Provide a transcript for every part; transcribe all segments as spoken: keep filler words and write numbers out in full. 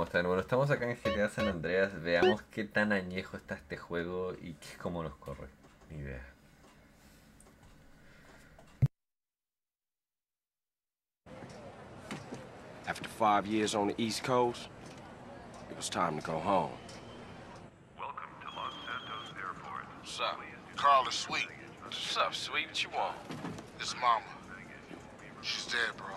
mostrar. Bueno, estamos acá en G T A San Andreas. Veamos qué tan añejo está este juego y qué, cómo nos corre. Ni idea. After five years on the East Coast, it was time to go home. Welcome to Los Santos Airport. What's up? Carl is Sweet. What's up, sweet? What you want? This mama. She's dead, bro.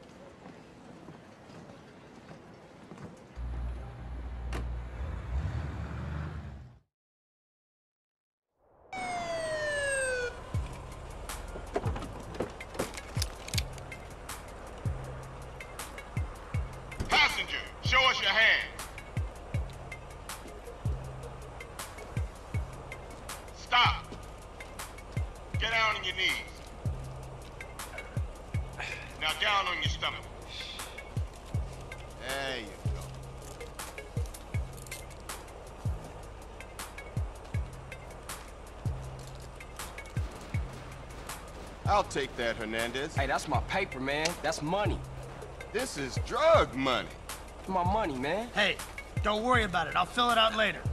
Passenger, show us your hand. Stop. Get down on your knees. Now down on your stomach. There you go. I'll take that, Hernandez. Hey, that's my paper, man. That's money. This is drug money. My money, man. Hey, don't worry about it. I'll fill it out later.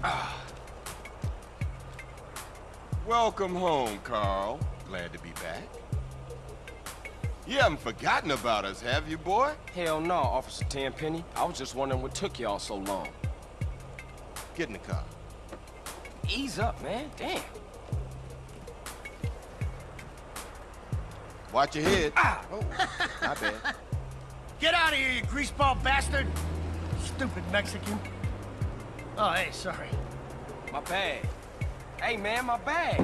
Welcome home, Carl. Glad to be back. You haven't forgotten about us, have you, boy? Hell no, Officer Tenpenny. I was just wondering what took y'all so long. Get in the car. Ease up, man. Damn. Watch your head. Ah! Oh, my bad. Get out of here, you greaseball bastard! Stupid Mexican. Oh, hey, sorry. My bag. Hey, man, my bag.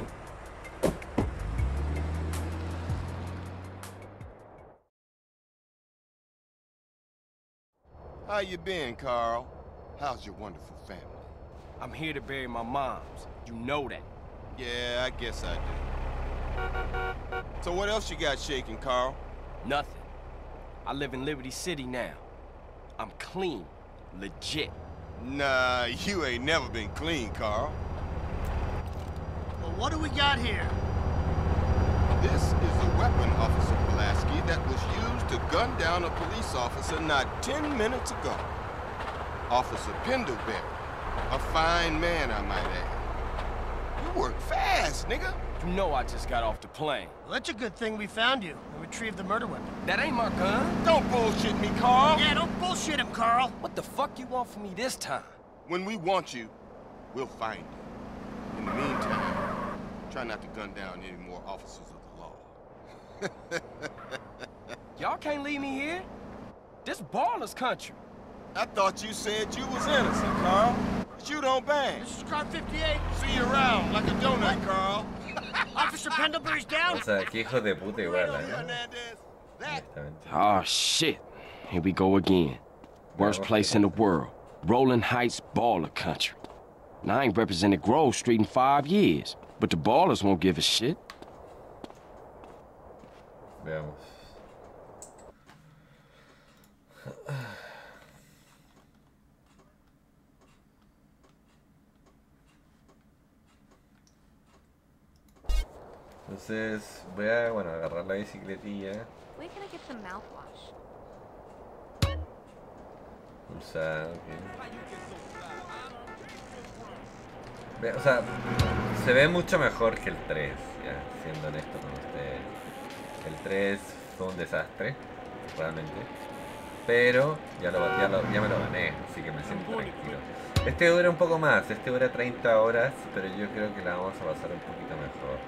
How you been, Carl? How's your wonderful family? I'm here to bury my moms. You know that. Yeah, I guess I do. So what else you got shaking, Carl? Nothing. I live in Liberty City now. I'm clean. Legit. Nah, you ain't never been clean, Carl. Well, what do we got here? This is a weapon, Officer Pulaski, that was used to gun down a police officer not ten minutes ago. Officer Pendlebury. A fine man, I might add. You work fast, nigga. You know I just got off the plane. Well, that's a good thing we found you and retrieved the murder weapon. That ain't my gun. Don't bullshit me, Carl. Yeah, don't bullshit him, Carl. What the fuck you want from me this time? When we want you, we'll find you. In the meantime, try not to gun down any more officers of the law. Y'all can't leave me here. This baller's country. I thought you said you was innocent, Carl. But you don't bang. This is car fifty-eight. See you around like a donut, Carl. Officer Pendlebury's down. O sea, qué hijo de puta igual, ¿eh? Hernandez. That Honestamente. Oh, shit. Here we go again. Worst place in the world. Rolling Heights baller country. And I ain't represented Grove Street in five years. But the ballers won't give a shit. Veamos. Entonces voy a, bueno, agarrar la bicicletilla, Where can I get some mouthwash? pulsar, ok. Ve, o sea, se ve mucho mejor que el tres, ya, siendo honesto con ustedes. El tres fue un desastre, realmente. Pero ya, lo, ya, lo, ya me lo gané, así que me siento tranquilo. Este dura un poco más, este dura treinta horas, pero yo creo que la vamos a pasar un poquito mejor.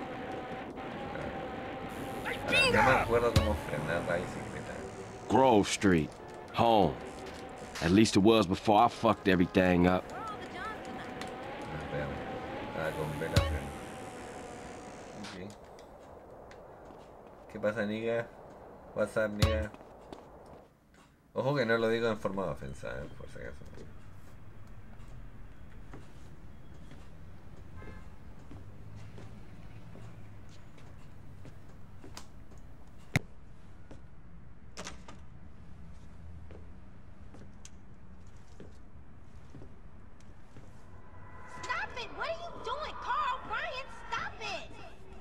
Ahora, no me acuerdo cómo frenar la bicicleta. Grove Street. Home. At least it was before I fucked everything up. Nos vemos. Ah, con vela freno. Ok. ¿Qué pasa, niga? What's up, niga? Ojo que no lo digo en forma de ofensa, eh, por si acaso. Stop it! What are you doing, Carl? Ryan, stop it!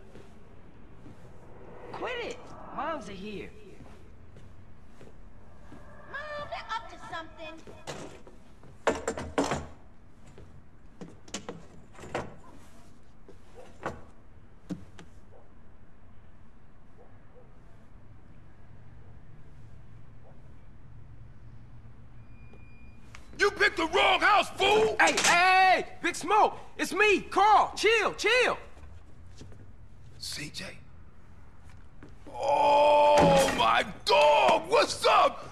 Quit it! Moms are here. Mom, they're up to something. doghouse, fool! Hey, hey, hey! Big Smoke! It's me, Carl! Chill, chill! C J? Oh, my dog! What's up?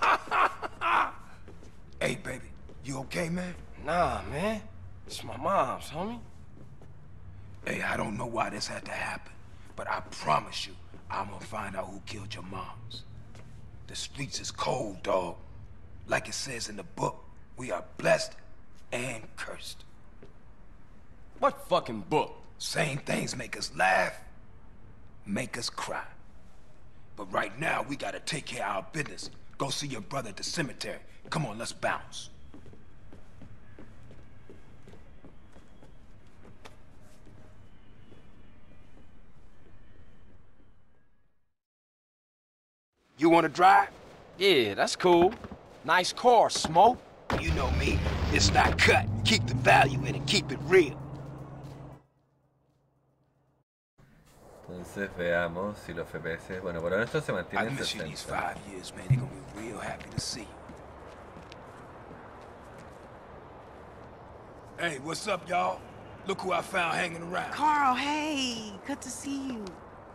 Hey, baby, you okay, man? Nah, man. It's my mom's, homie. Hey, I don't know why this had to happen, but I promise you, I'm gonna find out who killed your moms. The streets is cold, dog. Like it says in the book, we are blessed and cursed. What fucking book? Same things make us laugh, make us cry. But right now, we gotta take care of our business. Go see your brother at the cemetery. Come on, let's bounce. You wanna drive? Yeah, that's cool. Nice car, Smoke. You know me, it's not cut. Keep the value in it, keep it real. Entonces veamos si los F P S, bueno, por ahora esto se mantiene I en miss you these sesenta. five years, man. They're gonna be real happy to see you. Hey, what's up, y'all? Look who I found hanging around. Carl, hey, good to see you.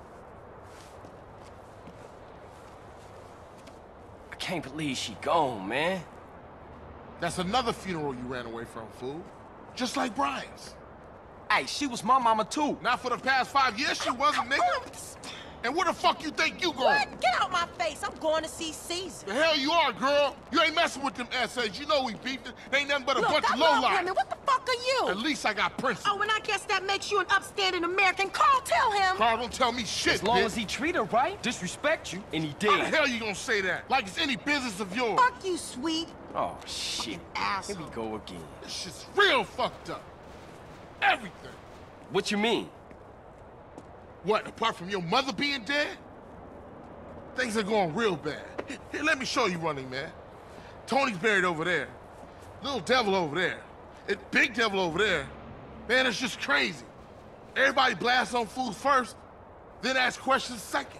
I can't believe she gone, man. That's another funeral you ran away from, fool. Just like Brian's. Hey, she was my mama too. Not for the past five years, she wasn't, nigga. And where the fuck you think you going? What? Get out my face. I'm going to see Caesar. The hell you are, girl. You ain't messing with them S As. You know we beefed it. They ain't nothing but a Look, bunch I of love lowlife. women. What the fuck are you? At least I got principles. Oh, and I guess that makes you an upstanding American. Carl, tell him. Carl, don't tell me shit, As long bitch. as he treat her right, disrespect you, and he How the did. hell you gonna say that? Like it's any business of yours. Fuck you, sweet. Oh, shit. Here Asshole. we go again. This shit's real fucked up. Everything. What you mean? What, apart from your mother being dead? Things are going real bad. Here, let me show you Running Man. Tony's buried over there. Little Devil over there. And Big Devil over there. Man, it's just crazy. Everybody blasts on fools first, then ask questions second.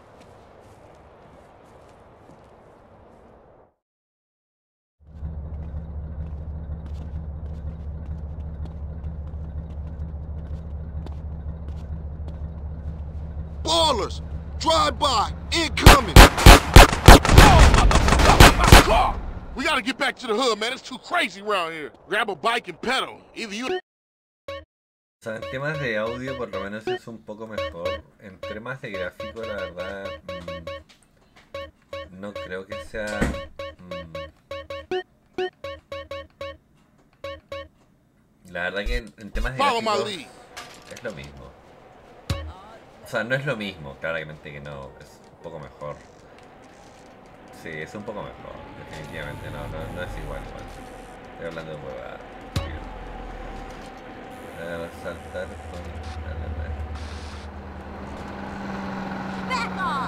Ballers! Drive-by! Incoming! We gotta get back to the hood, man. It's too crazy around here. Grab a bike and pedal. Either you... O sea, en temas de audio por lo menos es un poco mejor. En temas de gráfico, la verdad, mmm, no creo que sea... Mmm, la verdad que en, en temas de Follow my gráficos lead. es lo mismo. O sea, no es lo mismo, claramente que no, es un poco mejor. Sí, es un poco mejor, definitivamente, no, no, no es igual, igual. Estoy hablando de huevada. A saltar con... Back off!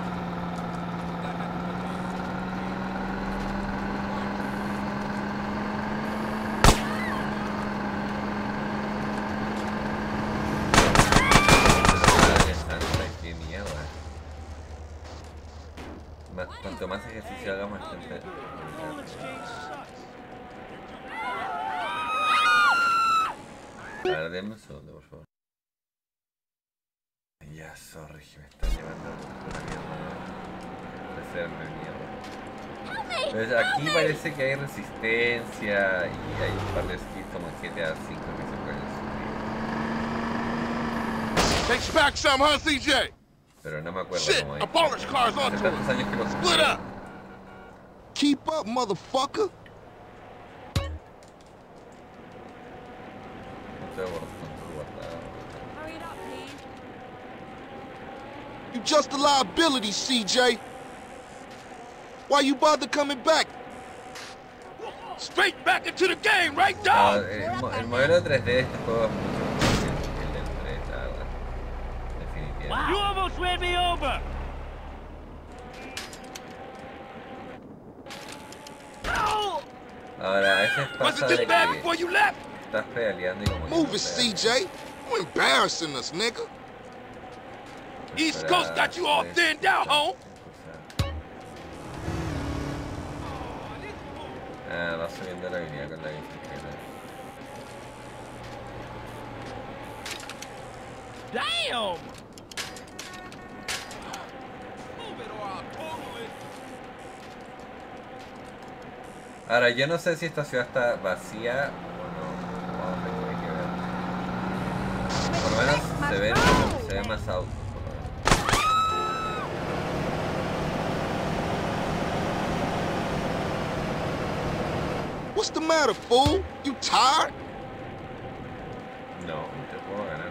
Qué mierda. Más, cuanto más ejercicio haga, más gente... A ver, denme un segundo, por favor. Ya, sorry, que me están llevando a la mierda. Hacerme mierda. Pues aquí parece que hay resistencia y hay un par de skills como en G T A cinco que se pueden subir. Takes back some, huh, C J? Pero no me acuerdo Shit, cómo a es. baller's car's on Hace to tantos us. años que lo Split up. Keep up, motherfucker! No tengo bastante guardado. Hurry it up, please. You just a liability, C J. Why you bother coming back? Straight back into the game, right, No, dog? el, mo- el modelo tres D de este juego es mucho mejor que el, el del tres, la verdad. Definitivamente. You almost ran me over! Ahora, a veces Was pasa it de this bad que before you left? estás pedaleando y como que Move no it, te C J. You embarrassing us, nigga. East Coast got you all thinned out, home. Ah, va subiendo la habilidad con la bicicleta. Damn! Ahora, yo no sé si esta ciudad está vacía o no. Vamos a ver, hay que ver. Por lo menos se ven, se ven más autos. What's the matter, fool? You tired? No, no te puedo ganar.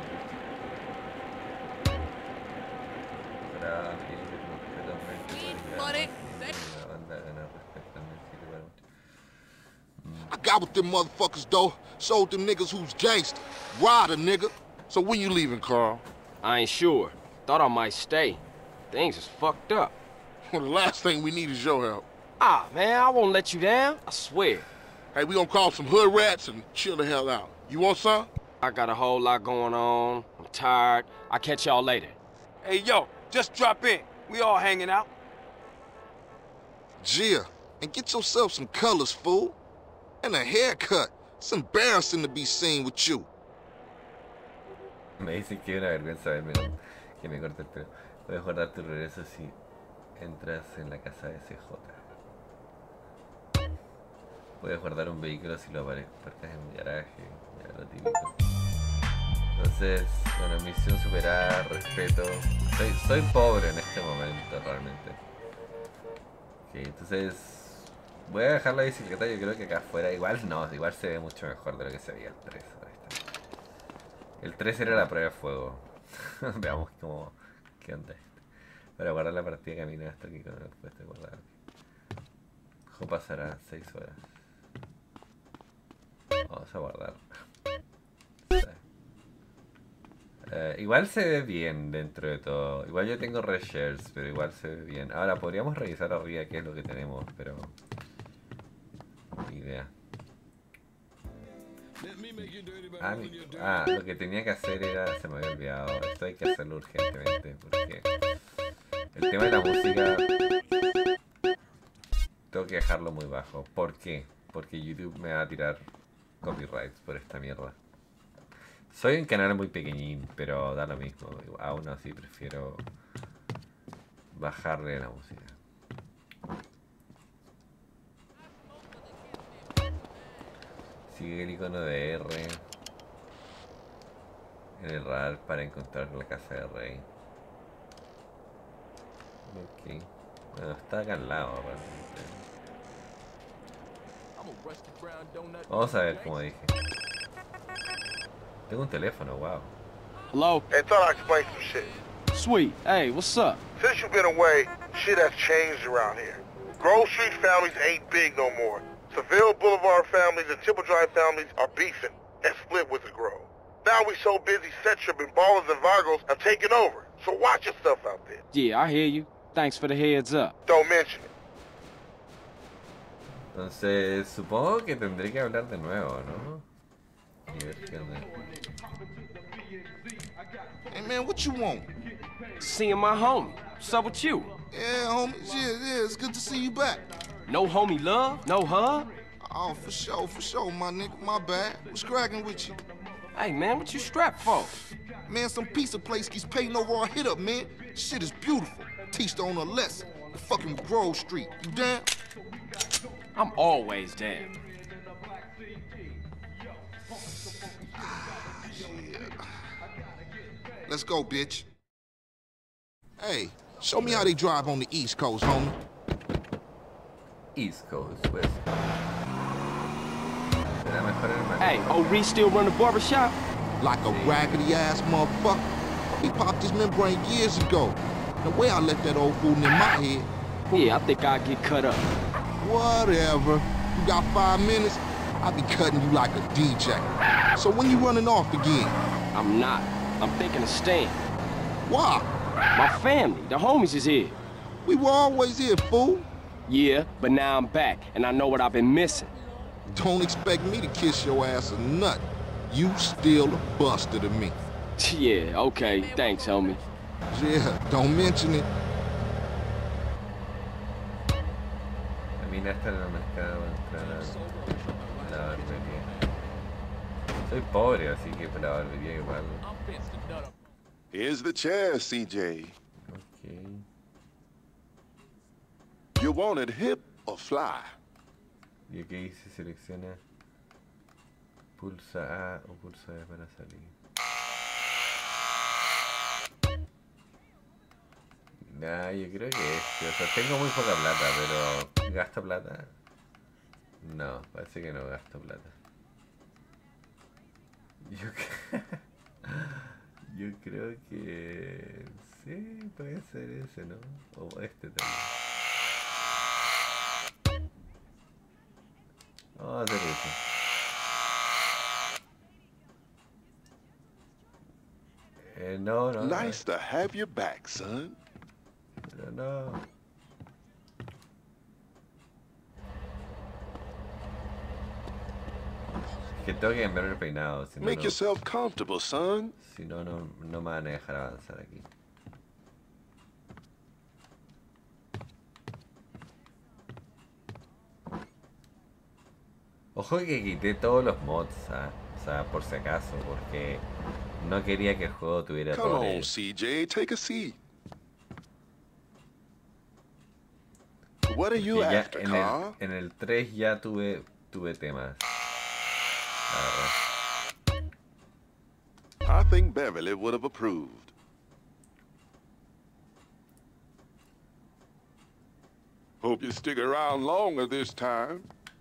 I got with them motherfuckers, though. Sold them niggas who's gangster. Rider, nigga. So when you leaving, Carl? I ain't sure. Thought I might stay. Things is fucked up. Well, the last thing we need is your help. Ah, man, I won't let you down. I swear. Hey, we gonna call some hood rats and chill the hell out. You want some? I got a whole lot going on. I'm tired. I'll catch y'all later. Hey, yo, just drop in. We all hanging out. Gia, and get yourself some colors, fool. And a haircut. It's embarrassing to be seen with you. Me dicen que es una vergüenza verme que me corte el pelo. Puedes guardar tu regreso si entras en la casa de C J. Puedes guardar un vehículo si lo aparcas en un garaje, ya lo típico. Entonces, bueno, misión superada, respeto. Soy, soy pobre en este momento, realmente. Ok, entonces voy a dejar la bicicleta. Yo creo que acá afuera igual no, igual se ve mucho mejor de lo que se veía el tres. El tres era la prueba de fuego. Veamos cómo, qué onda esto. Para guardar la partida camina hasta aquí con el puesto de guardar. ¿Cómo pasará? seis horas. Vamos a guardar. Uh, igual se ve bien dentro de todo. Igual yo tengo reshares, pero igual se ve bien. Ahora podríamos revisar arriba qué es lo que tenemos, pero ni idea. Ah, mi... ah, lo que tenía que hacer era... Se me había olvidado. Esto hay que hacerlo urgentemente porque el tema de la música tengo que dejarlo muy bajo. ¿Por qué? Porque YouTube me va a tirar copyrights por esta mierda. Soy un canal muy pequeñín, pero da lo mismo. Aún así prefiero bajarle la música. Sigue el icono de R en el radar para encontrar la casa de Rey. Ok. Bueno, está acá al lado realmente. Vamos a ver, como dije. Tengo un teléfono, wow. Hello? Hey, thought I'd explain some shit. Sweet. Hey, what's up? Since you've been away, shit has changed around here. Grove Street families ain't big no more. Seville Boulevard families and Temple Drive families are beefing and split with the Grove. Now we so busy, Setchup and Ballers and Vargos have taken over. So watch your stuff out there. Yeah, I hear you. Thanks for the heads up. Don't mention it. Entonces, supongo que tendré que hablar de nuevo, ¿no? Y ver qué onda. Hey, man, what you want? Seeing my homie. What's up with you? Yeah, homie. Yeah, yeah, it's good to see you back. No homie love? No hug? Oh, for sure, for sure, my nigga. My bad. What's cracking with you? Hey, man, what you strapped for? Man, some pizza place keeps paying over our hit up, man. Shit is beautiful. Teach the owner a lesson. The fucking Grove Street. You down? I'm always down. Ah, yeah. Let's go, bitch. Hey, show me how they drive on the East Coast, homie. East Coast, West Coast. Hey, old Reese still run the barbershop? Like a raggedy-ass motherfucker. He popped his membrane years ago. The way I left that old fool in my head. Yeah, I think I'll get cut up. Whatever. You got five minutes, I'll be cutting you like a D J. So when you running off again? I'm not. I'm thinking of staying. Why? My family, the homies is here. We were always here, fool. Yeah, but now I'm back, and I know what I've been missing. Don't expect me to kiss your ass or nut. You still a buster to me. Yeah, okay. Thanks, homie. Yeah, don't mention it. Caminaste en el mercado, entrar a la barbería. Soy pobre, así que para la barbería igual Here's the chair, C J. Okay. You want it hip or fly? Y aquí dice selecciona pulsa A o pulsa B para salir. Nah, yo creo que este, o sea, tengo muy poca plata, pero ¿gasto plata? No, parece que no gasto plata. Yo, yo creo que sí, puede ser ese, ¿no? O este también. Vamos a hacer eso. Eh, no, no. Nice to have you back, son. Pero no. Que tengo que cambiar el peinado. Si no, Make no, yourself comfortable, son. si no, no, no me van a dejar avanzar aquí. Ojo que quité todos los mods, ¿ah? O sea, por si acaso, porque no quería que el juego tuviera Come on, errores. C J, take a seat. What are you Porque ya after, en Carl? el, en el tres ya tuve, tuve temas. La verdad. I think Beverly would have approved. Hope you stick around longer this time.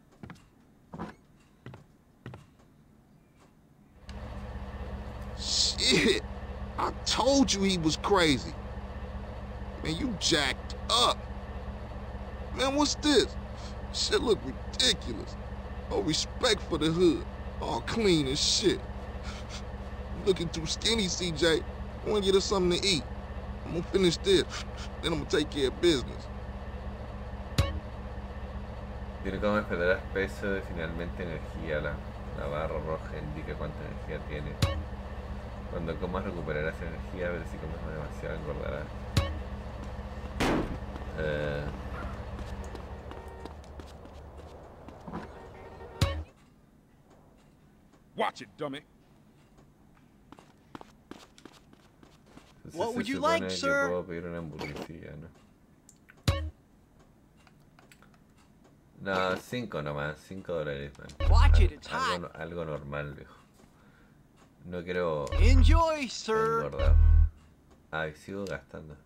Shit! I told you he was crazy. Man, you jacked up. Man, what's this? Shit look ridiculous. No respect for the hood. All clean as shit. Looking too skinny, C J. I wanna get us something to eat. I'm gonna finish this, then I'm gonna take care of business. Tiene como perderás peso y finalmente energía. La, la barra roja indica cuánta energía tiene. Cuando comas recuperarás energía, a ver si comes demasiado engordarás. Eh... Watch it, dummy. Entonces What se would you supone like, que sir? puedo pedir una hamburguesilla, ¿no? No, cinco nomás, cinco dólares, man. Watch Al- it, it's hot. algo, algo normal, viejo. No quiero Enjoy, sir. engordar. Ay, sigo gastando.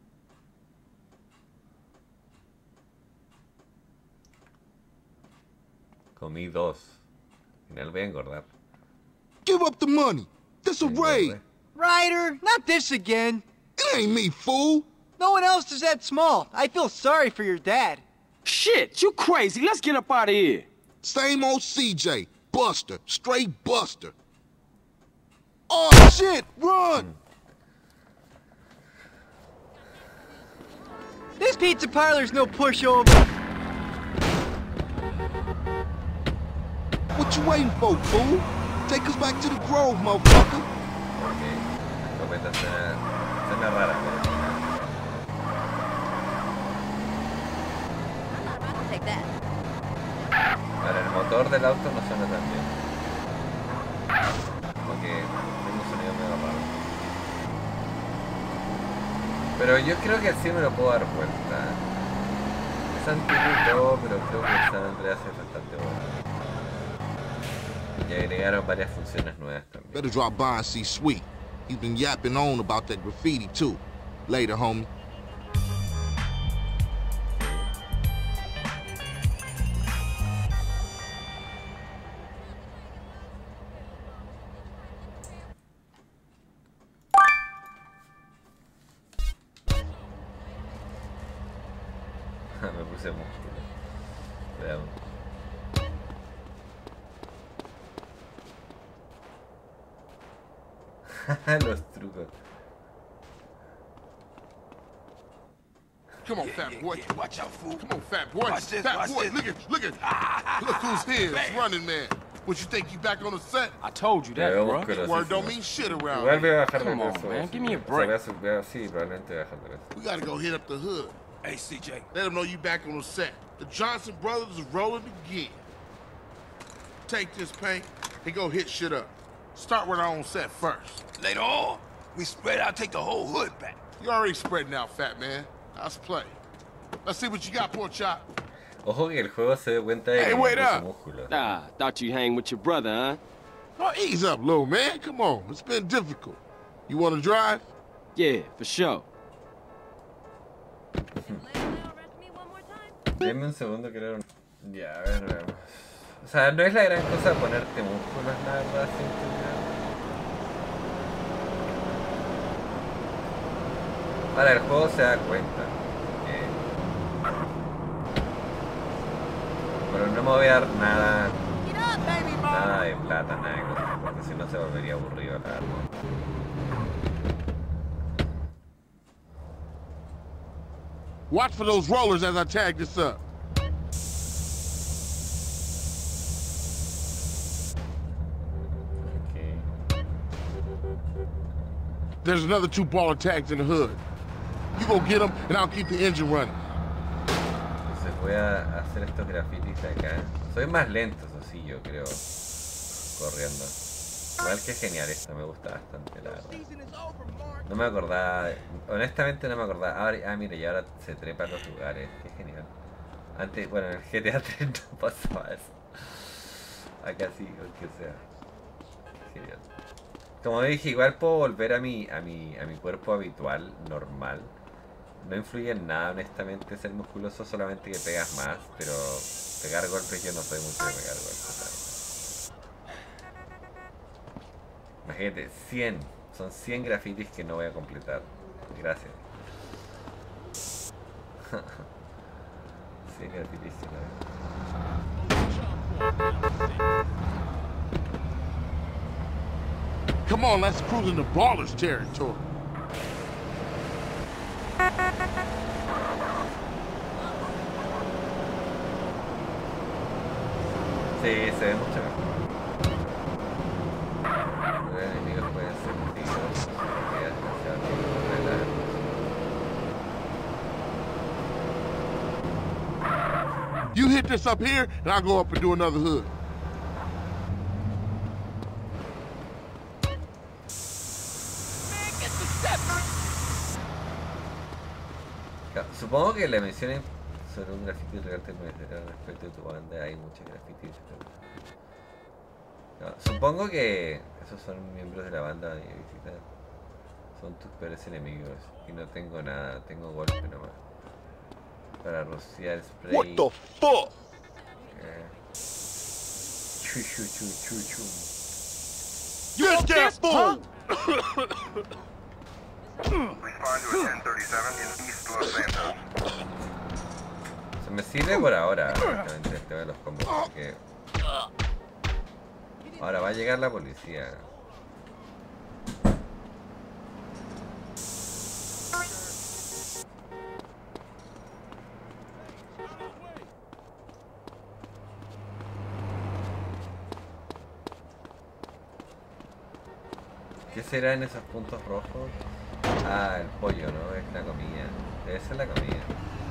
Comí dos. Al final voy a engordar. Give up the money. This a raid. Ryder, not this again. It ain't me, fool. No one else is that small. I feel sorry for your dad. Shit, you crazy. Let's get up out of here. Same old C J. Buster. Straight Buster. Oh, shit! Run! This pizza parlor's no pushover. What you waiting for, fool? Take us back to the Grove, motherfucker. Ok. Comenta suena, suena rara, pero... Take that. Ahora, el motor del auto no suena tan bien. Como que tiene un sonido medio raro. Pero yo creo que así me lo puedo dar vuelta. Es antiguo y todo, pero creo que San Andreas es bastante bueno. Y agregaron varias funciones nuevas también. Better drop by and see Sweet. He's been yapping on about that graffiti, too. Later, homie. Me puse músculo. Veamos. Los trucos. Come on, Yeah, fat yeah, boy. yeah. Watch out, fool. Come on, fat boy. Watch this, fat watch boy. this. Look at, look at. Look who's here. It's Running Man. What, you think you back on the set? I told you that, Me veo bro. musculosísimo. Word don't mean shit around Igual voy here. a bajar de Come on, peso. man, give me a O sea, break. voy a sub- voy a- sí, probablemente voy a bajar de peso. We gotta go hit up the hood. Hey, C J. Let them know you back on the set. The Johnson brothers is rolling again. Take this paint and go hit shit up. Start with our own set first. Later on. We spread out, take the whole hood back. You already spreading out, fat man. Let's play. Let's see what you got, pork chop. Ojo que el juego se dé cuenta de Hey, que wait no up. músculo. Ah, thought you hang with your brother, huh? Oh, ease up, little man. Come on. It's been difficult. You want to drive? Yeah, for sure. Deme un segundo, creo. Ya, a ver, veamos. O sea, no es la gran cosa ponerte músculos, la verdad, siento que... Ahora, el juego se da cuenta que... Pero no me voy a dar nada... Nada de plata, nada de cosas, porque si no se volvería aburrido, la verdad. Watch for those rollers as I tag this up. Okay. There's another two baller tags in the hood. You go get them, and I'll keep the engine running. Entonces voy a hacer estos grafitis acá. Soy más lento, eso sí, yo creo. Corriendo. Igual que genial esto, me gusta bastante, la verdad. No me acordaba, honestamente no me acordaba. Ahora, ah, mira, y ahora se trepa a los lugares, qué genial. Antes, bueno, en el G T A tres no pasaba eso. Acá sí, aunque sea. Genial. Como dije, igual puedo volver a mi, a mi, a mi cuerpo habitual, normal. No influye en nada, honestamente, ser musculoso, solamente que pegas más, pero pegar golpes yo no soy mucho de pegar golpes, la verdad. Imagínate, cien. Son cien grafitis que no voy a completar. Gracias. cien grafitis que no voy a... Come on, let's cruise into ballers territory. Sí, se ve mucho mejor. Los enemigos pueden ser tiros, demasiado. You hit this up here, and I'll go up and do another hood. Supongo que le mencioné sobre un graffiti real te merecerá respecto de tu banda. Hay muchos grafitis. No, supongo que esos son miembros de la banda y visitas. Son tus peores enemigos. Y no tengo nada, tengo golpe nomás. Para rociar spray. What the fuck? Eh. Chu chu chu chu chu. You get fool! Respond to a ten thirty-seven in East Los Santos. Se me sirve por ahora, honestamente, el tema de los combos, porque ahora va a llegar la policía. ¿Qué será en esos puntos rojos? Ah, el pollo, ¿no? Es la comida. Debe ser la comida.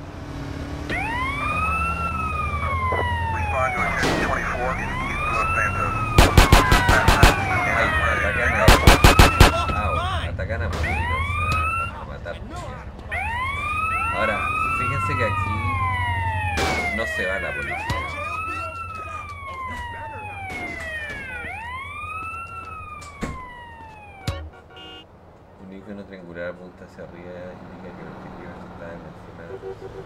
Respond to a ten twenty-four in East Los Santos. Ay, atacan a... Au, atacan a políticos, a, a matar. Ahora, fíjense que aquí no se va la policía. Un icono triangular apunta hacia arriba e indica que el objetivo está encima de...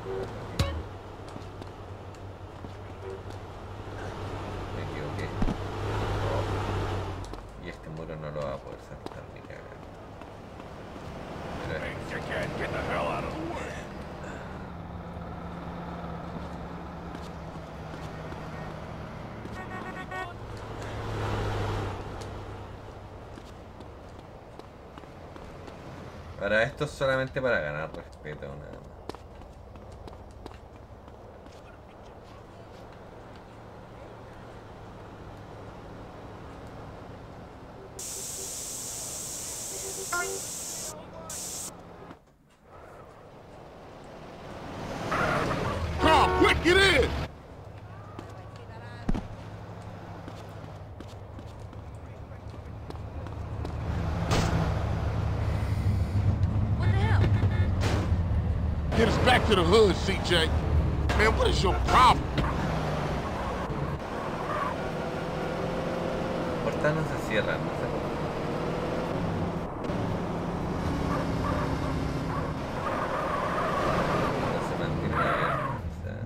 Me equivoqué. Oh. Y este muro no lo va a poder saltar ni cagar. Pero es... Para esto es solamente para ganar respeto, nada más. Come on, quick, get in! Get us back to the hood, C J. Man, what is your problem? Puertas no se cierran, no sé. No se mantienen abiertas,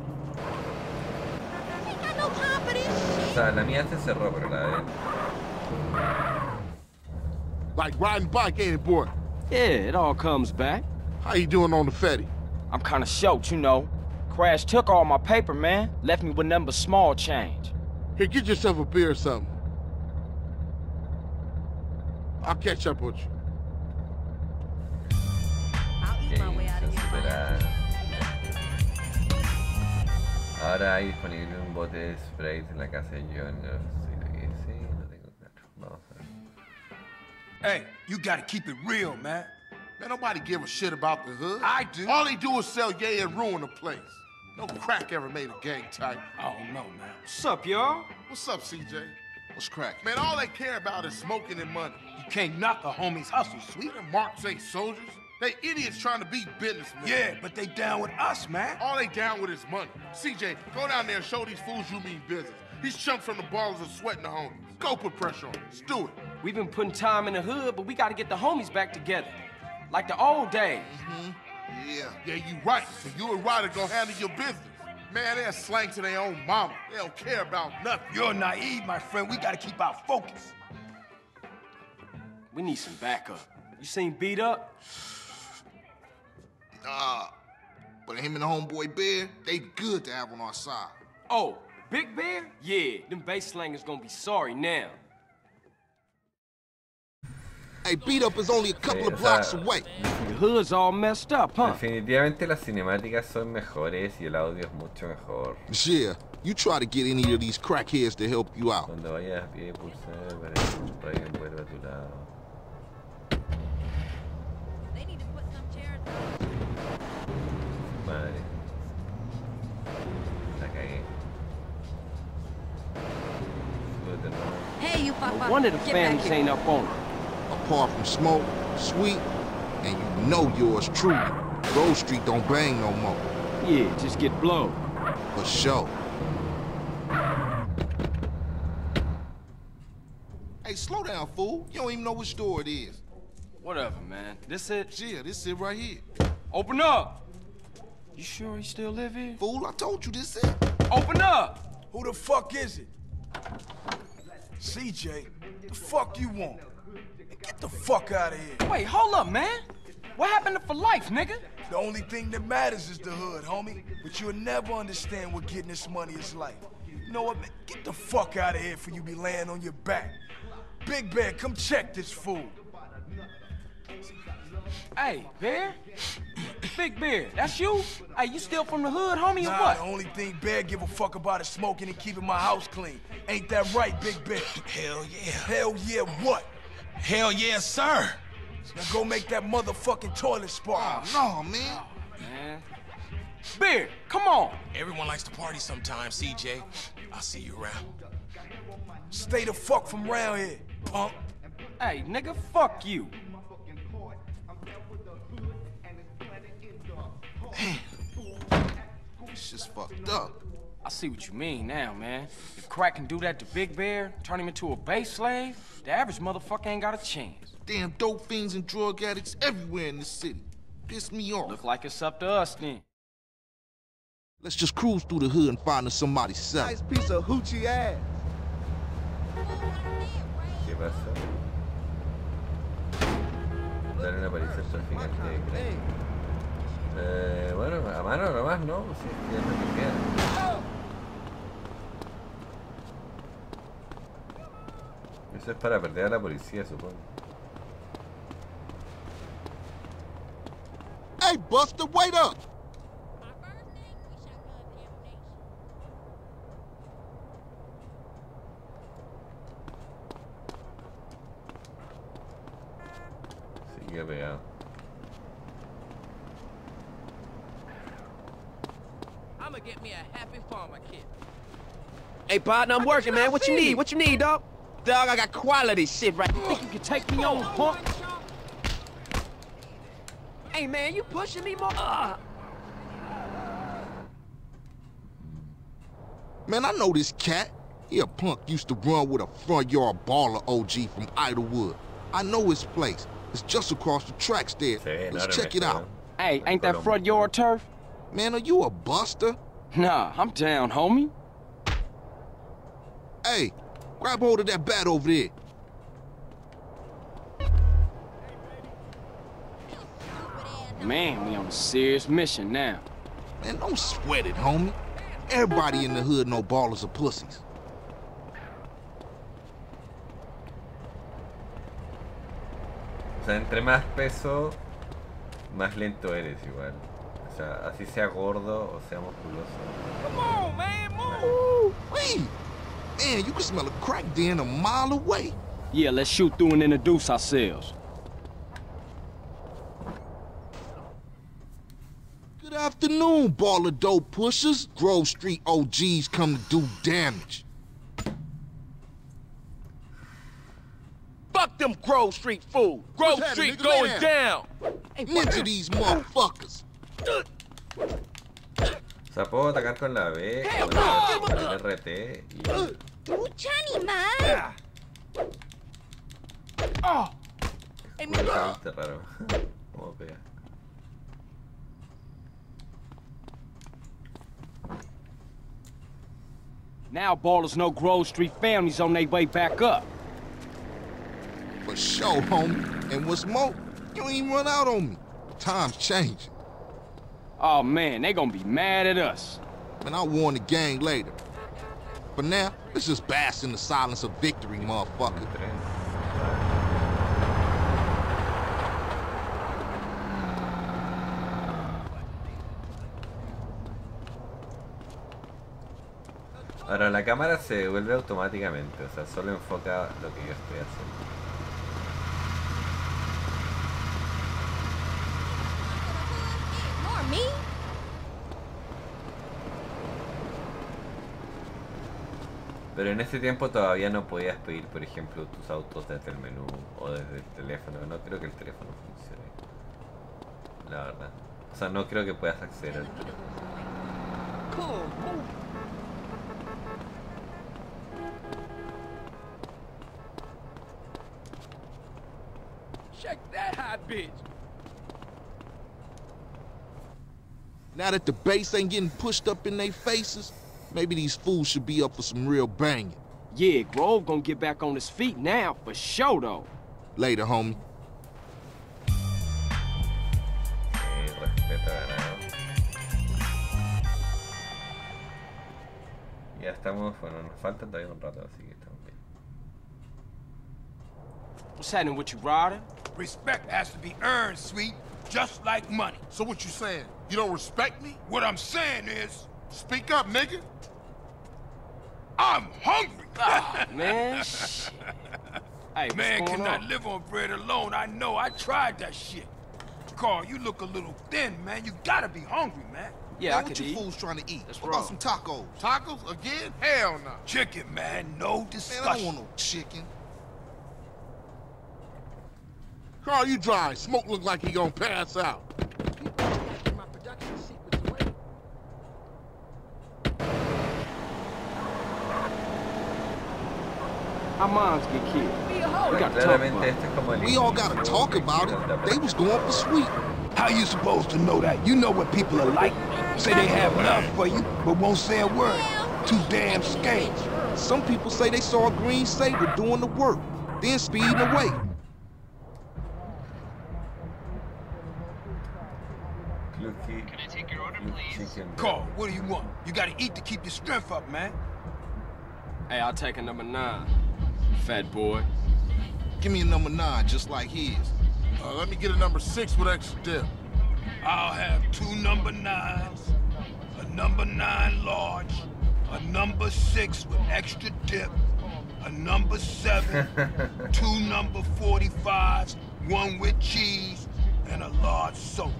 o sea... O sea, la mía se cerró, pero la de él... Like riding bike, ain't it, boy? Yeah, it all comes back. How you doing on the Fetty? I'm kinda short, you know. Crash took all my paper, man. Left me with nothing but small change. Here, get yourself a beer or something. I'll catch up with you. Okay, se supera. Ahora hay disponible un bote de sprays en la casa de John. No sé qué sí, no tengo claro. Vamos a ver. Hey, you gotta keep it real, man. Man, nobody give a shit about the hood. I do. All they do is sell yay and ruin the place. No crack ever made a gang type. I don't know, man. What's up, y'all? What's up, C J? What's crack? Man, all they care about is smoking and money. You can't knock a homie's hustle, sweet. Them marks ain't soldiers. They idiots trying to be businessmen. Yeah, but they down with us, man. All they down with is money. C J, go down there and show these fools you mean business. These chunks from the ballers are sweating the homies. Go put pressure on them. Let's do it. We've been putting time in the hood, but we gotta get the homies back together. Like the old days. Mm-hmm. Yeah, yeah, you right. So you and Ryder go handle your business. Man, they're slang to their own mama. They don't care about nothing. You're naive, my friend. We gotta keep our focus. We need some backup. You seen Beat Up? Uh, but him and the homeboy Bear, they good to have on our side. Oh, Big Bear? Yeah, them bass slangers gonna be sorry now. Hey, Beat Up is only a couple Sí, of o blocks sea, away. The hood's all messed up, huh? Definitivamente las cinemáticas son mejores y el audio es mucho mejor. Yeah, you try to get any of these crackheads to help you out. Cuando vayas a pie, pulsar para que un rayo vuelva a tu lado. Madre. La cagué. Súbete, no. Hey, you pop No wonder the families ain't up on it. Apart from Smoke, Sweet, and you know yours truly, Grove Street don't bang no more. Yeah, just get blown. For sure. Hey, slow down, fool. You don't even know which door it is. Whatever, man. This it? Yeah, this it right here. Open up! You sure he still live here? Fool, I told you this it. Open up! Who the fuck is it? C J, the fuck you want? Get the fuck out of here. Wait, hold up, man. What happened to For Life, nigga? The only thing that matters is the hood, homie. But you'll never understand what getting this money is like. You know what, man? Get the fuck out of here for you be laying on your back. Big Bear, come check this fool. Hey, Bear? Big Bear, that's you? Hey, you still from the hood, homie, nah, or what? The only thing Bear give a fuck about is smoking and keeping my house clean. Ain't that right, Big Bear? Hell yeah. Hell yeah what? Hell yes, sir. Now go make that motherfucking toilet spark. Oh, no, man. Man. Bear, come on. Everyone likes to party sometimes, C J. I'll see you around. Stay the fuck from round here, punk. Hey, nigga, fuck you. Damn. It's just fucked up. I see what you mean now, man. If Crack can do that to Big Bear, turn him into a base slave, the average motherfucker ain't got a chance. Damn dope fiends and drug addicts everywhere in this city. Piss me off. Look like it's up to us then. Let's just cruise through the hood and find us somebody selling. Nice piece of hoochie ass. ¿Qué pasa? Dale una paliza hasta el final de Craig. Eh, bueno, a mano nomás, ¿no? Sí, ya es lo que queda. Eso es para perder a la policía, supongo. Hey, Buster, wait up! Sigue pegado. I'ma get me a happy farmer kid. Hey, partner, I'm working, man. What you need? What you need, dog? Dog, I got quality shit right. You think you can take me on, punk? Hey, man, you pushing me more? Uh. Man, I know this cat. He a punk used to run with a front yard baller O G from Idlewood. I know his place. It's just across the tracks there. Sí, Let's no check it out. Hey, ain't that front yard turf? Man, are you a buster? Nah, I'm down, homie. Hey, grab hold of that bat over there. Man, we on a serious mission now. Man, don't sweat it, homie. Everybody in the hood know ballers are pussies. O sea, entre más peso, más lento eres igual. O sea, así sea gordo o sea musculoso. Come on, man, move! Wait! Man, you can smell a crack den a mile away. Yeah, let's shoot through and introduce ourselves. Good afternoon, baller dope pushers. Grove Street O Gs come to do damage. Fuck them Grove Street fools. Grove What's Street happening, going nigga? down. Ninja these motherfuckers. O sea, puedo atacar con la B, con el R T y... Mucha animal. Oh. Es bastante raro. ¿Cómo pega? Now ballers know Grove Street families on their way back up. For sure, homie. And what's more, you ain't run out on me. Time's changing. Oh man, they gonna be mad at us. Man, I'll warn the gang later. For now, let's just bask in the silence of victory, motherfucker. Ahora la cámara se vuelve automáticamente, o sea, solo enfoca lo que yo estoy haciendo. Ignore me. Pero en ese tiempo todavía no podías pedir, por ejemplo, tus autos desde el menú o desde el teléfono. No creo que el teléfono funcione, la verdad. O sea, no creo que puedas acceder al teléfono. Check that hot bitch. Now that the bass ain't getting pushed up in their faces, maybe these fools should be up for some real banging. Yeah, Grove gonna get back on his feet now, for sure though. Later, homie. Sí, respeto ganado. Ya estamos, bueno, nos falta todavía un rato, así que estamos bien. What's happening with you, Ryder? Respect has to be earned, sweet, just like money. So what you saying? You don't respect me? What I'm saying is, Speak up, nigga. I'm hungry. Oh, man, shit. Hey, what's Man going cannot on? live on bread alone. I know. I tried that shit. Carl, you look a little thin, man. You gotta be hungry, man. Yeah, Man, I what could you eat. fools trying to eat? That's What wrong. about some tacos? Tacos again? Hell no. Chicken, man. No Man, discussion. I don't want no chicken. Carl, you dry. Smoke look like he gonna pass out. Our moms get killed. We gotta talk about Claramente it. este es como el We all inicio gotta talk about de la it. They was going for sweet. How you supposed to know that? You know what people are like. Say they have love for you, but won't say a word. Too damn scared. Some people say they saw a green Saber doing the work, then speeding away. Clucky, Can I take your order, Cluck please? Chicken. Carl, what do you want? You gotta eat to keep your strength up, man. Hey, I'll take a number nine, fat boy. Give me a number nine, just like his. Uh, let me get a number six with extra dip. I'll have two number nines, a number nine large, a number six with extra dip, a number seven, two number forty-fives, one with cheese, and a large soda.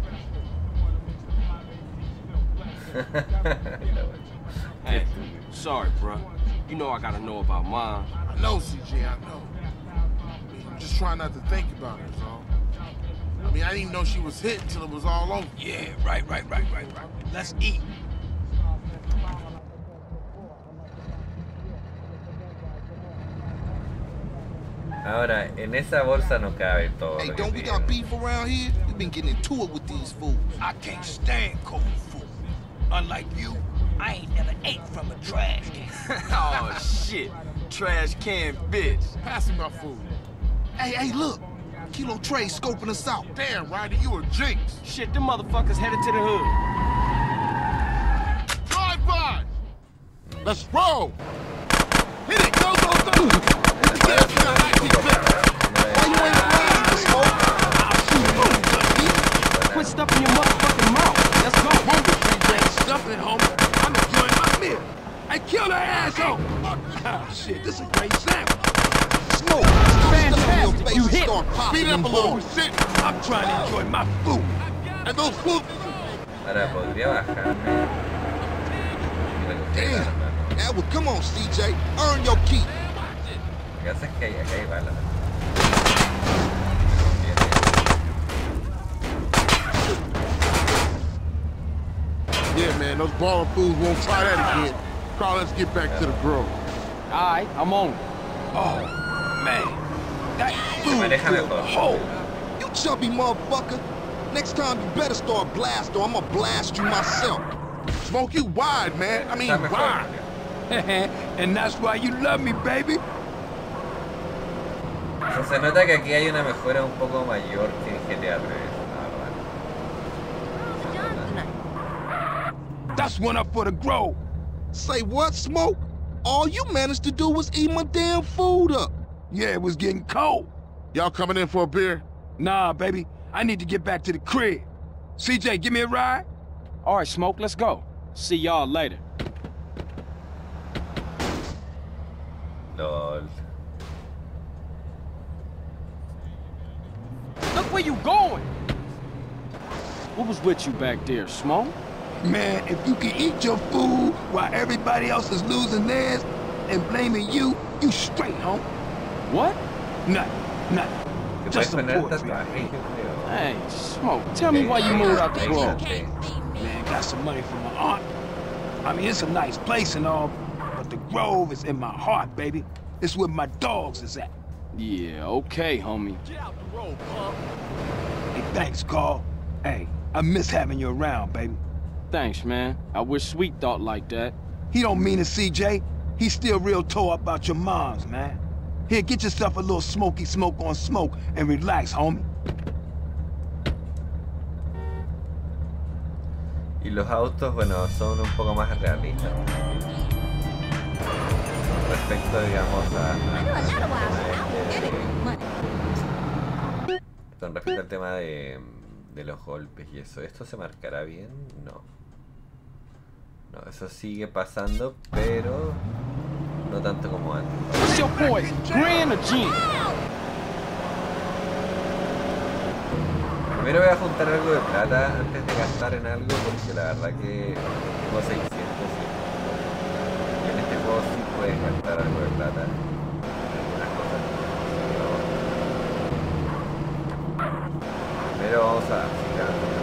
Hey, sorry, bruh. You know I gotta know about mine. I know, C J, I know. I'm just trying not to think about it, so. I mean, I didn't even know she was hit until it was all over. Yeah, right, right, right, right, right. Let's eat. Ahora, en esa bolsa no cabe todo. Hey, lo don't que we piden. got beef around here? We've been getting into it with these fools. I can't stand cold food. Unlike you, I ain't never ate from a trash can. Oh, shit. Trash can bitch. Pass me my food. Hey, hey, look. Kilo Trey scoping us out. Damn, Ryder, you a jinx. Shit, them motherfuckers headed to the hood. Drive by. Let's roll. Hit it, go, go, go. Get up here, I keep Why you ain't playing, Smoke? I'll shoot you, Quit stuffing your motherfucking mouth. Let's go. Stuff it, homie. I'm enjoying my meal. Hey, kill that asshole. Oh, shit, this is a great sandwich. Smoke. Fantastic. You hit. Start popping Speed up them a little. balls. Shit. I'm trying to enjoy my food. And those food. Ahora podría bajarme. Damn. That would come on, C J. Earn your keep. Lo que pasa es que hay- acá hay balas. Yeah, man, those baller fools won't try that again. Carl, let's get back to the grove. All right, I'm on it. Oh, man. That Se food maneja filled the mejor. hole. You chubby motherfucker. Next time you better start blast or I'm gonna blast you myself. Smoke you wide, man. I mean, Está mejor. wide. And that's why you love me, baby. O sea, se nota que aquí hay una mejora un poco mayor que en G T A tres. That's one up for the grove. Say what, Smoke? All you managed to do was eat my damn food up. Yeah, it was getting cold. Y'all coming in for a beer? Nah, baby. I need to get back to the crib. C J, give me a ride? All right, Smoke, let's go. See y'all later. LOL. Look where you going. What was with you back there, Smoke? Man, if you can eat your food while everybody else is losing theirs and blaming you, you straight, home. What? Nothing, nothing. Te Just puedes some poner poetry. tatuaje, yo creo. Hey, Smoke, tell me why you moved out the grove. Man, got some money from my aunt. I mean, it's a nice place and all, but the grove is in my heart, baby. It's where my dogs is at. Yeah, okay, homie. Get out the road, punk. Hey, thanks, Carl. Hey, I miss having you around, baby. Thanks, man. I wish Sweet thought like that. He don't mean it, C J. He's still real tore up about your moms, man. Here, get yourself a little smoky smoke on smoke and relax, homie. Y los autos, bueno, son un poco más realistas. Respecto, digamos, a... a- Con respecto al tema de, de los golpes y eso. ¿Esto se marcará bien? No. No, eso sigue pasando, pero no tanto como antes. What's your boy, Grand or Jean? Primero voy a juntar algo de plata antes de gastar en algo, porque la verdad que tengo seiscientos y en este juego sí puedes gastar algo de plata en algunas cosas. Pero primero vamos a fijar.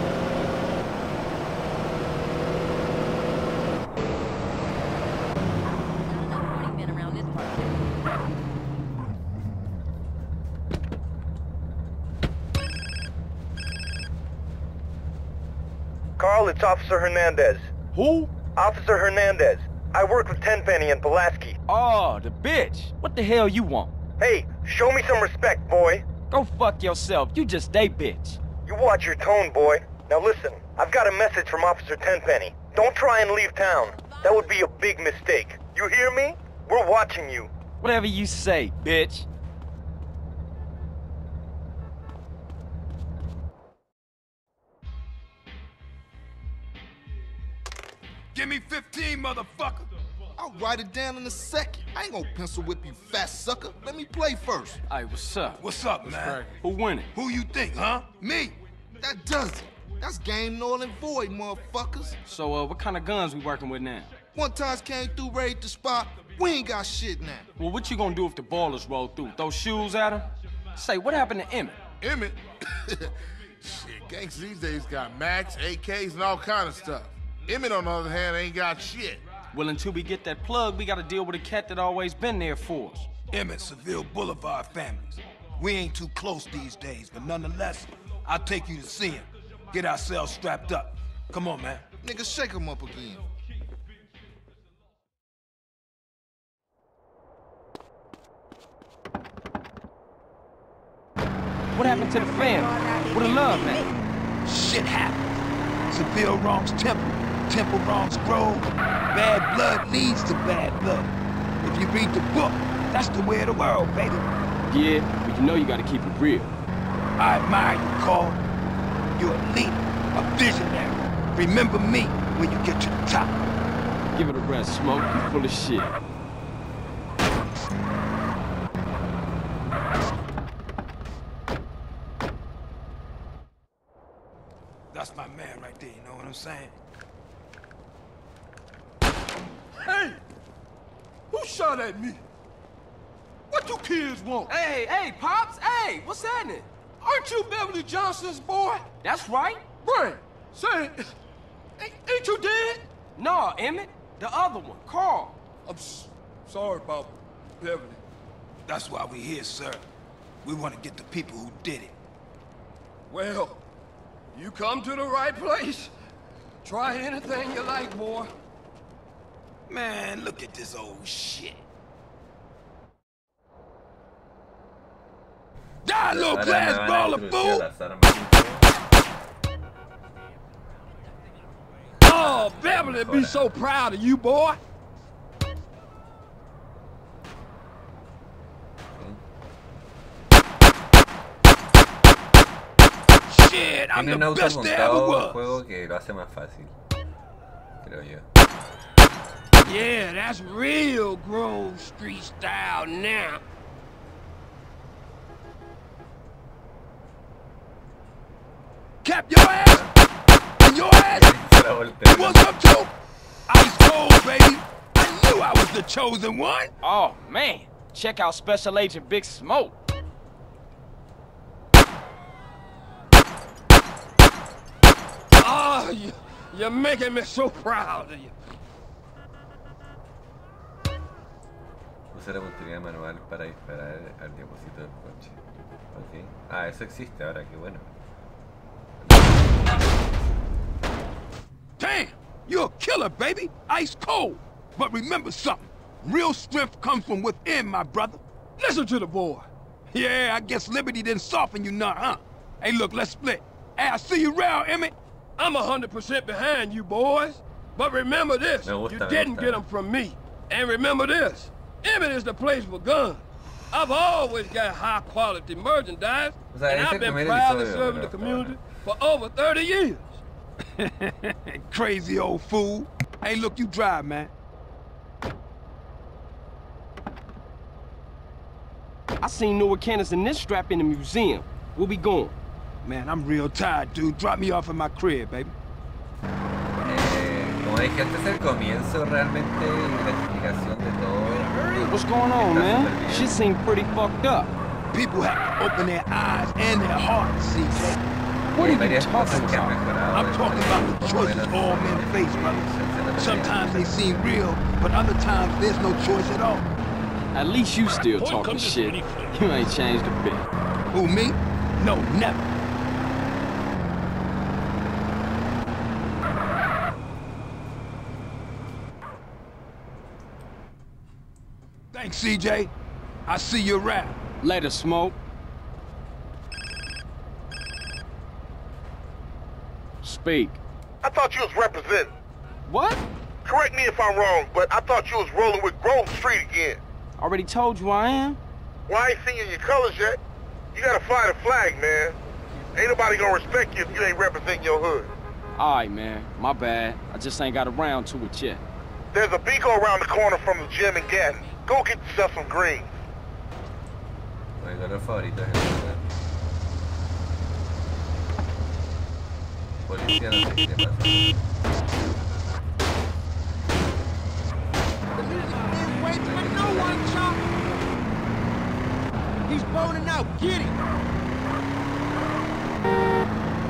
Carl, it's Officer Hernandez. Who? Officer Hernandez. I work with Tenpenny and Pulaski. Oh, the bitch. What the hell you want? Hey, show me some respect, boy. Go fuck yourself. You just a bitch. You watch your tone, boy. Now listen, I've got a message from Officer Tenpenny. Don't try and leave town. That would be a big mistake. You hear me? We're watching you. Whatever you say, bitch. Give me fifteen, motherfucker. I'll write it down in a second. I ain't gonna pencil whip you, fat sucker. Let me play first. Hey, what's up? What's up, man? Who winning? Who you think, huh? Me. That does it. That's game null and void, motherfuckers. So, uh, what kind of guns we working with now? One times came through, raid the spot. We ain't got shit now. Well, what you gonna do if the ballers roll through? Throw shoes at them? Say, what happened to Emmett? Emmett? Shit, gangsters these days got Macs, A Ks, and all kind of stuff. Emmett, on the other hand, ain't got shit. Well, until we get that plug, we gotta deal with a cat that always been there for us. Emmett, Seville Boulevard families. We ain't too close these days, but nonetheless, I'll take you to see him. Get ourselves strapped up. Come on, man. Nigga, shake him up again. What happened to the family? What the love, man? Shit happened. Seville wrongs Temple. Temple wrongs Grove. Bad blood leads to bad blood. If you read the book, that's the way of the world, baby. Yeah, but you know you gotta keep it real. I admire you, Carl. You're a leader, a visionary. Remember me when you get to the top. Give it a rest, Smoke. You full of shit. That's my man right there, you know what I'm saying? Hey! Who shot at me? What you kids want? Hey, hey, Pops, hey, what's happening? Aren't you Beverly Johnson's boy? That's right. Brian, say, ain't, ain't you dead? No, Emmett, the other one, Carl. I'm s sorry about Beverly. That's why we're here, sir. We want to get the people who did it. Well, you come to the right place. Try anything you like, boy. Man, look at this old shit. Die, little glass ball of fool! Oh, Beverly be so proud of you, boy. Shit, I'm Tiene un the auto best there ever montado was. el juego que lo hace más fácil, creo yo. Yeah, that's real Grove Street style now. Cap your ass! And your ass! You want some too? Ice cold, baby! I knew I was the chosen one! Oh, man. Check out Special Agent Big Smoke. Oh, you, you're making me so proud of you. Usar la puntería manual para disparar al depósito del coche. Ok. Ah, eso existe ahora, qué bueno. Damn! You're a killer, baby! Ice cold! But remember something. Real strength comes from within, my brother. Listen to the boy. Yeah, I guess Liberty didn't soften you none, huh? Hey, look, let's split. Hey, I'll see you around, Emmett. I'm a hundred percent behind you, boys. But remember this, you didn't get them from me. And remember this, Emmett is the place for guns. I've always got high-quality merchandise, O sea, and es I've el been primer proudly episodio, serving the pero- community for over thirty years. Crazy old fool. Hey, look, you drive, man. I seen Noah Cannons in this strap in the museum. Where we going? Man, I'm real tired, dude. Drop me off at my crib, baby. Eh, como dije antes, el comienzo realmente la explicación de todo. What's going on, man? Shit seemed pretty fucked up. People have to open their eyes and their hearts, C J. What Hay are you varias cosas talking que han about? mejorado. I'm talking about the choices all men face, brother. Sometimes they seem real, but other times there's no choice at all. At least you still talking shit. You ain't changed a bit. Who, me? No, never. Thanks, C J. I see you around. Later, Smoke. Speak. I thought you was representing. What? Correct me if I'm wrong, but I thought you was rolling with Grove Street again. Already told you I am. Well, I ain't seen your colors yet. You gotta fly the flag, man. Ain't nobody gonna respect you if you ain't representing your hood. Alright, man. My bad. I just ain't got around to it yet. There's a Beaco around the corner from the gym in Gatton. Go get yourself some greens. Mi color favorito es el verde. Policía, no sé qué pasa. Wait for no one, Chop. He's boning out. Get him.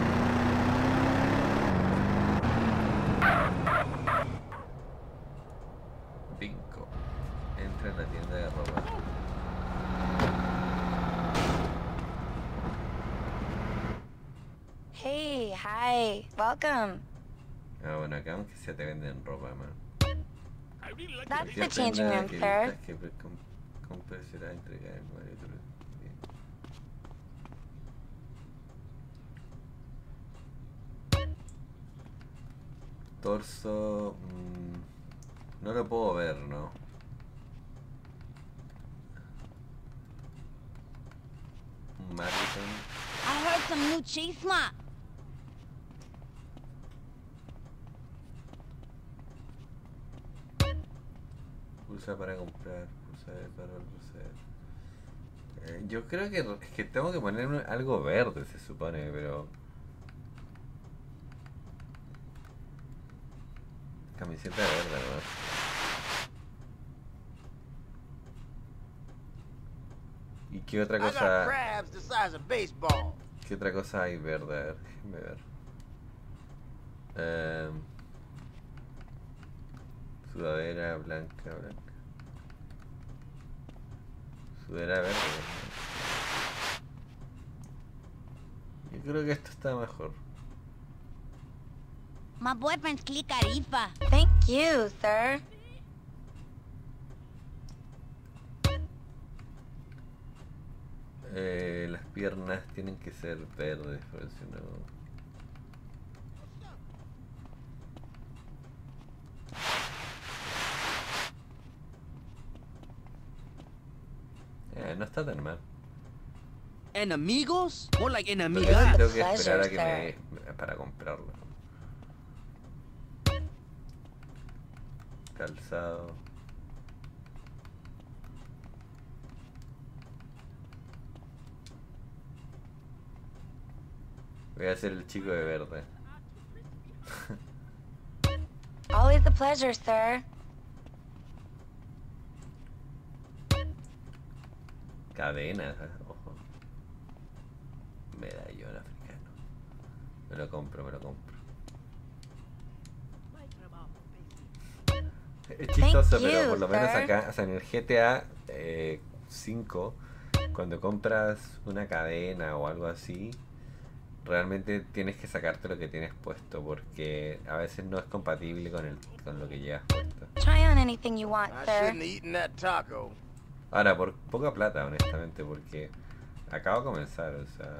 Hi, welcome. Ah, bueno, acá aunque sea te venden ropa, man. That's the changing room, sir. Torso... Mmm, no lo puedo ver, ¿no? Marlton. I heard some new chisma. Pulsa para comprar, pulsa para proceder. Eh, yo creo que es que tengo que poner algo verde, se supone, pero... Camiseta verde, ¿no? ¿Y qué otra cosa? ¿Qué otra cosa hay verde? A ver, déjenme ver. Eh, sudadera blanca, blanca. Sudadera verde. Yo creo que esto está mejor. My boyfriend's Kli Khalifa. Thank you, sir. Eh, las piernas tienen que ser verdes, porque si no... Eh, no está tan mal. ¿Enemigos? More like Pero enemigas. tengo que esperar a que me... para comprarlo. Calzado. Voy a ser el chico de verde. Always a pleasure, sir. Cadenas, ¿eh? Ojo. Medallón africano. Me lo compro, me lo compro. Es chistoso, Thank pero you, por lo menos sir. acá, o sea, en el G T A eh, cinco, cuando compras una cadena o algo así, realmente tienes que sacarte lo que tienes puesto, porque a veces no es compatible con el con lo que llevas puesto. Try on anything you want, I sir. shouldn't have eaten that taco. Ahora, por poca plata, honestamente, porque acabo de comenzar, o sea...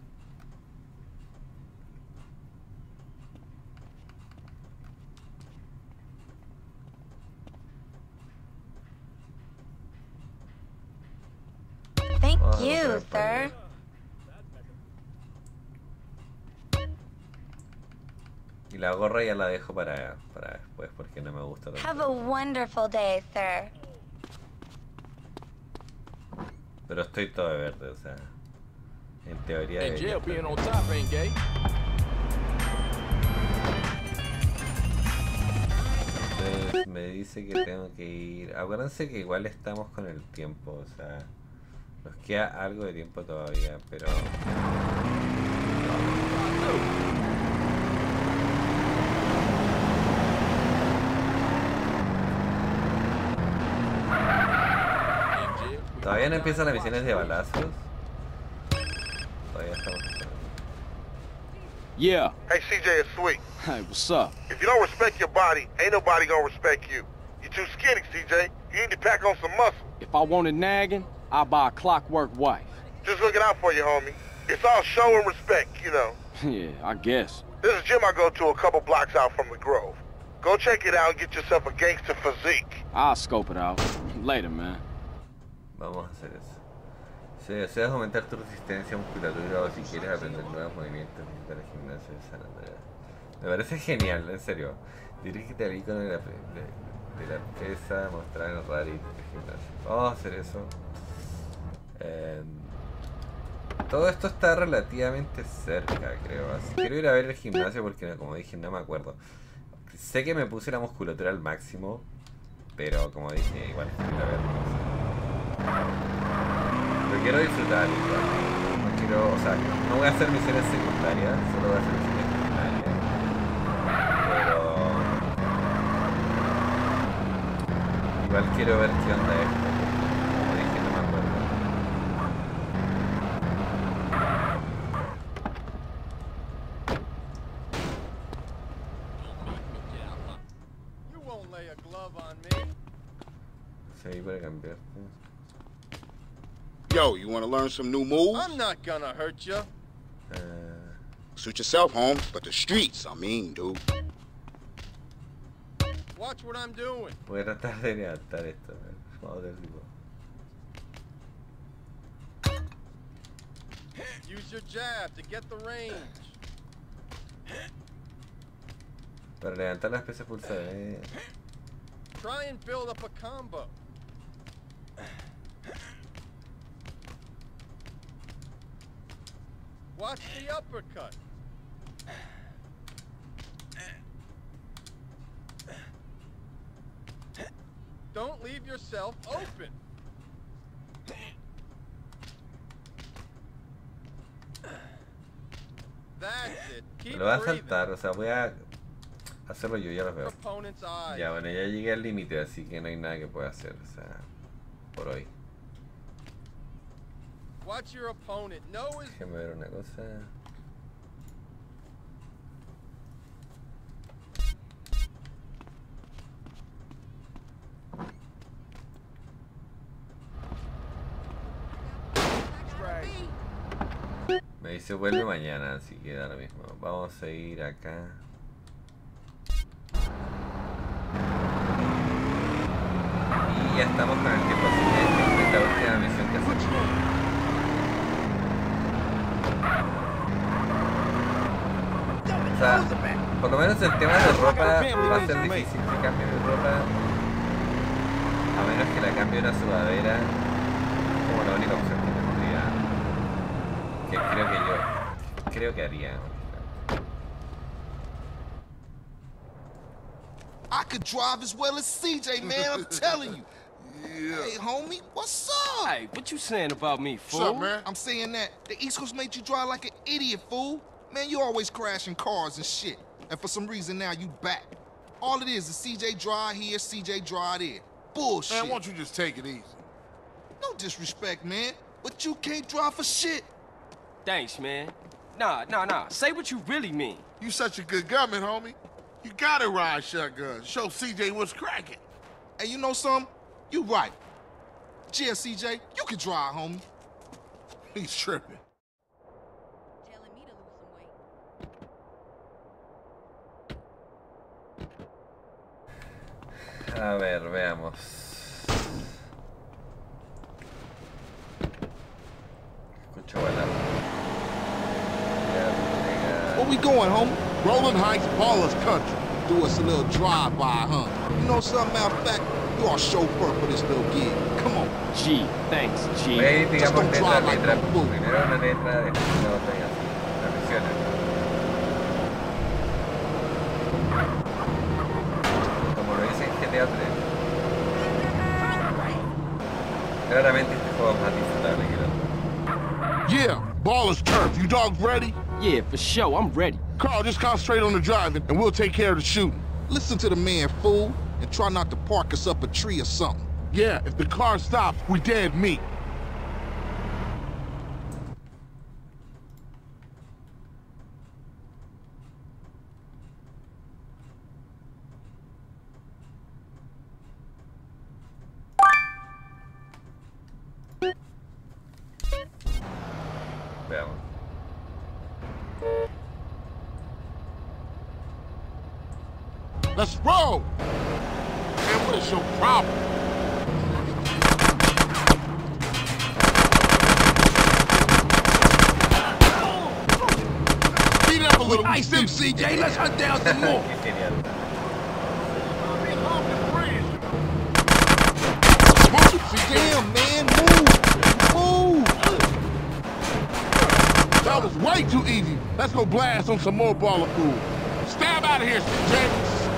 Thank Vamos a you, comprar sir. pañuelo. Y la gorra ya la dejo para, para después, porque no me gusta tanto. Have a wonderful day, sir. Pero estoy todo de verde, o sea... En teoría... In debería jail, estar being on bien. top ain't gay. Entonces me dice que tengo que ir... Acuérdense que igual estamos con el tiempo, o sea... Nos queda algo de tiempo todavía, pero... Todavía no empiezan las misiones de balazos. Todavía estamos... Yeah. Hey, C J, it's Sweet. Hey, what's up? If you don't respect your body, ain't nobody gonna respect you. You're too skinny, C J. You need to pack on some muscle. If I wanted nagging, I'd buy a clockwork wife. Just looking out for you, homie. It's all show and respect, you know. Yeah, I guess. There's a gym I go to a couple blocks out from the Grove. Go check it out and get yourself a gangster physique. I'll scope it out. Later, man. Vamos a hacer eso. Si deseas aumentar tu resistencia, musculatura o si quieres aprender nuevos movimientos, visita el gimnasio de San Andreas. Me parece genial, en serio. Dirígete al icono de la, de, de la pesa, mostrar el radar del gimnasio. Vamos a hacer eso. Eh, todo esto está relativamente cerca, creo. Así, quiero ir a ver el gimnasio porque, como dije, no me acuerdo. Sé que me puse la musculatura al máximo, pero como dije, igual quiero ir a verlo. Lo quiero disfrutar igual. No quiero, o sea, no voy a hacer misiones secundarias, solo voy a hacer misiones primarias. Pero igual quiero ver qué onda esto. Como dije, no me acuerdo. ahí para cambiarte. Yo, you want to learn some new moves? I'm not gonna hurt you. Uh, Suit yourself, Holmes, but the streets, I mean, dude. Watch what I'm doing. Voy a tratar de levantar esto. Vamos a ver tipo. Use your jab to get the range. Para levantar las piezas pulsadas. Eh. Try and build up a combo. Watch the uppercut. Don't leave yourself open. That's it. Keep Me lo voy a breathing. saltar, o sea, voy a hacerlo yo, ya lo veo. Opponent's eyes. Ya, bueno, ya llegué al límite, así que no hay nada que pueda hacer, o sea, por hoy. Watch your opponent. Know his... Déjame ver una cosa. Me dice vuelve mañana, así que da lo mismo. Vamos a ir acá. Y ya estamos con el tiempo, así que esta es la última misión que hacemos. O sea, por lo menos el tema de ropa va a ser difícil que cambie mi ropa. A menos que la cambie una sudadera, como la única opción que tendría. Que creo que yo creo que haría. I could drive as well as C J, man, I'm telling you. Yeah. Hey, homie, what's up? Hey, what you saying about me, fool? What's up, man? I'm saying that the East Coast made you drive like an idiot, fool. Man, you always crashing cars and shit. And for some reason now you back. All it is is C J drive here, C J drive there. Bullshit. Man, why don't you just take it easy? No disrespect, man, but you can't drive for shit. Thanks, man. Nah, nah, nah. Say what you really mean. You such a good gunman, homie. You gotta ride shotgun. Show C J what's cracking. Hey, you know something? You right. Yeah, C J, you can drive, homie. He's tripping. Telling me to lose some weight. A ver, veamos. Escucho bailar. Where we going, homie? Rolling Heights, Ballas Country. Do us a little drive-by, huh? You know something, matter of fact, you are chauffeur for this little gig. Come on. G, thanks, G. Ve, Just digamos, don't letra, drive like letra. a fool. Primero una letra, después la otra y así. Las misiones. Como lo dice en G T A tres. Claramente este juego es más disfrutable que el otro. Yeah, Ballas Turf. You dogs ready? Yeah, for sure. I'm ready. Carl, just concentrate on the driving, and we'll take care of the shooting. Listen to the man, fool, and try not to park us up a tree or something. Yeah, if the car stops, we dead meat. Veamos. Let's roll! Man, what is your problem? Speed it up a little. Ice them, C J. Let's hunt down some more. Damn, man, move! Move! That was way too easy. Let's go blast on some more baller food. Stab out of here, C J.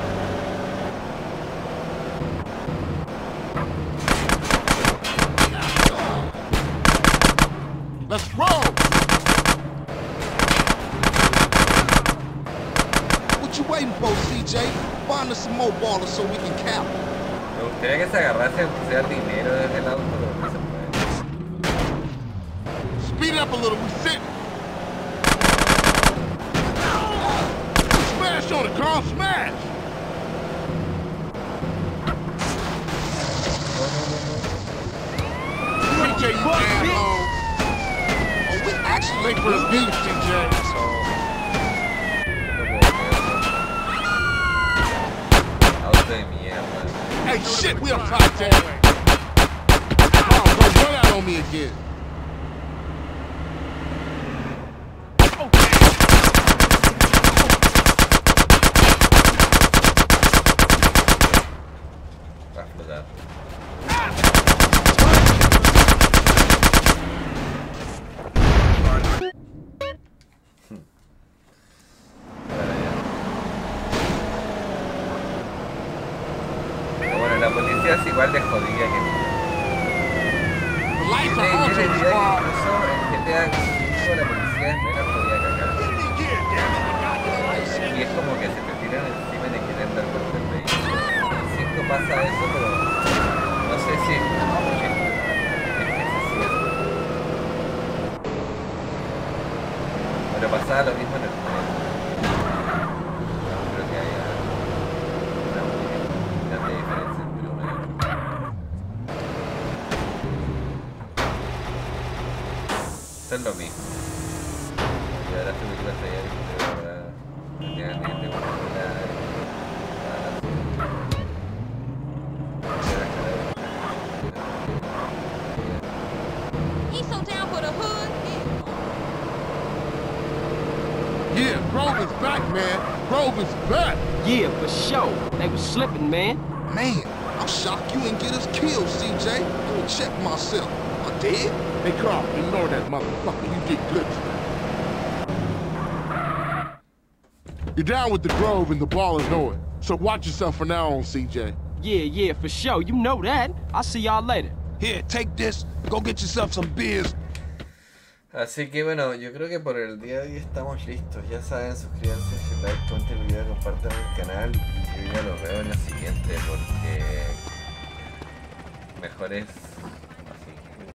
Let's roll! What you waiting for, C J? Find us some more ballers so we can cap. Me gustaría que se agarrase aunque sea dinero desde el auto, pero no se puede. Speed it up a little, we sitting. Smash on it, Carl, smash! fuck, bitch! Oh, we actually late for the beef, C J. Auto de mierda. Hey, shit, we on top ten. Oh, bro, run out on me again. La policía es igual de jodida que yo le diría que incluso en G T A cinco la policía es menos jodida que acá. Y es como que se te tiran encima de querer dar por el vehículo. En cinco pasa eso, pero no sé si es porque es que se cierra. Pero pasaba lo mismo en el juego. No creo que haya una muy grande diferencia. Esto es lo mismo. Y ahora tuve que batallar y creo ahora realmente He's so down for the hood. Yeah, Grove is back, man. Grove is back. Yeah, for sure. They was slipping, man. Man, I'm shocked you didn't get us killed, C J. Let me check myself. I'm dead? Hey, Carl, ignore that motherfucker. You get glitched. You're down with the Grove and the Ballers know it. So watch yourself from now on, C J. Yeah, yeah, for sure. You know that. I'll see y'all later. Here, take this. Go get yourself some beers. Así que bueno, yo creo que por el día de hoy estamos listos. Ya saben, suscríbanse, like, comenten el video, compartan el canal. Y yo ya los veo en el siguiente porque mejor es